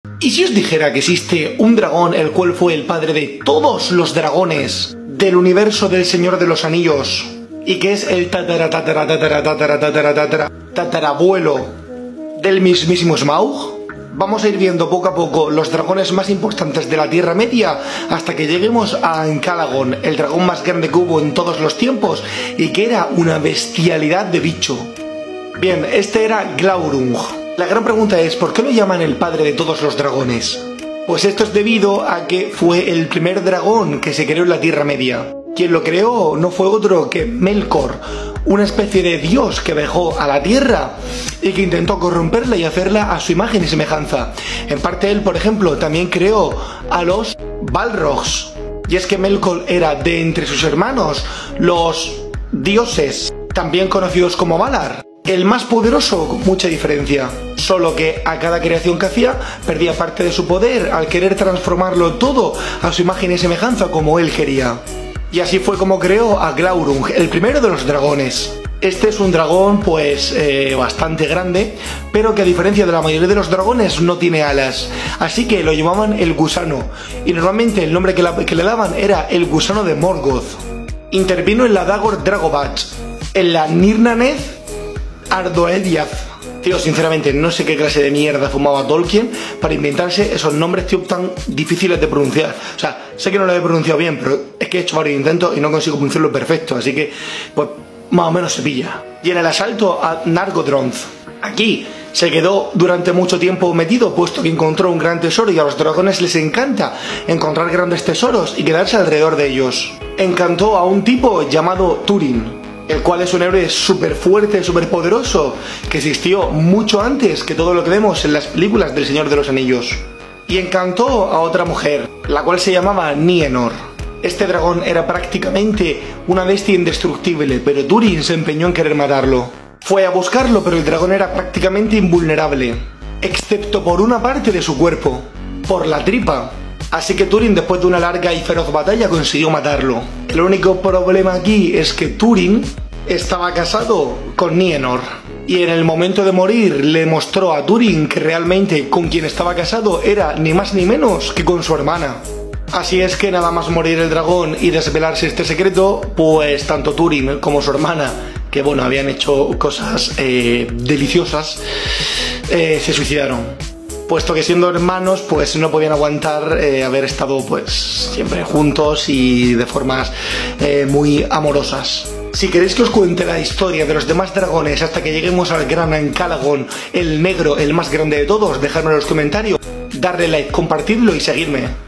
¿Y si os dijera que existe un dragón el cual fue el padre de todos los dragones del universo del Señor de los Anillos? Y que es el tatarabuelo del mismísimo Smaug. Vamos a ir viendo poco a poco los dragones más importantes de la Tierra Media hasta que lleguemos a Encalagon, el dragón más grande que hubo en todos los tiempos y que era una bestialidad de bicho. Bien, este era Glaurung. La gran pregunta es, ¿por qué lo llaman el padre de todos los dragones? Pues esto es debido a que fue el primer dragón que se creó en la Tierra Media. Quien lo creó no fue otro que Melkor, una especie de dios que bajó a la Tierra y que intentó corromperla y hacerla a su imagen y semejanza. En parte él, por ejemplo, también creó a los Balrogs. Y es que Melkor era de entre sus hermanos los dioses, también conocidos como Valar. El más poderoso, con mucha diferencia. Solo que a cada creación que hacía perdía parte de su poder al querer transformarlo todo a su imagen y semejanza como él quería. Y así fue como creó a Glaurung, el primero de los dragones. Este es un dragón pues bastante grande, pero que a diferencia de la mayoría de los dragones no tiene alas. Así que lo llamaban el gusano. Y normalmente el nombre que le daban era el gusano de Morgoth. Intervino en la Dagor Dragobat, en la Nirnaneth Ardoediath. Tío, sinceramente, no sé qué clase de mierda fumaba Tolkien para inventarse esos nombres, tío, tan difíciles de pronunciar. O sea, sé que no lo he pronunciado bien, pero es que he hecho varios intentos y no consigo pronunciarlo perfecto, así que, pues, más o menos se pilla. Y en el asalto a Nargothrond, aquí se quedó durante mucho tiempo metido, puesto que encontró un gran tesoro y a los dragones les encanta encontrar grandes tesoros y quedarse alrededor de ellos. Encantó a un tipo llamado Túrin, el cual es un héroe súper fuerte, súper poderoso, que existió mucho antes que todo lo que vemos en las películas del Señor de los Anillos. Y encantó a otra mujer, la cual se llamaba Nienor. Este dragón era prácticamente una bestia indestructible, pero Túrin se empeñó en querer matarlo. Fue a buscarlo, pero el dragón era prácticamente invulnerable, excepto por una parte de su cuerpo, por la tripa. Así que Túrin, después de una larga y feroz batalla, consiguió matarlo. El único problema aquí es que Túrin estaba casado con Nienor. Y en el momento de morir le mostró a Túrin que realmente con quien estaba casado era ni más ni menos que con su hermana. Así es que nada más morir el dragón y desvelarse este secreto, pues tanto Túrin como su hermana, que bueno, habían hecho cosas deliciosas, se suicidaron. Puesto que siendo hermanos, pues no podían aguantar haber estado pues siempre juntos y de formas muy amorosas. Si queréis que os cuente la historia de los demás dragones hasta que lleguemos al gran Encalagon, el negro, el más grande de todos, dejadme en los comentarios, darle like, compartidlo y seguidme.